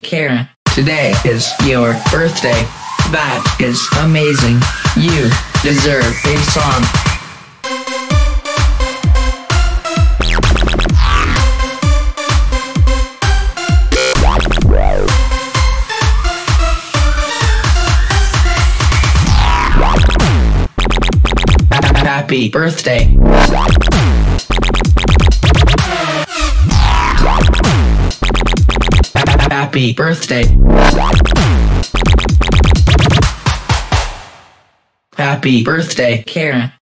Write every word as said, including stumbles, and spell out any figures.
Karen, today is your birthday. That is amazing. You deserve a song. Happy birthday. Happy birthday. Happy birthday, Karen.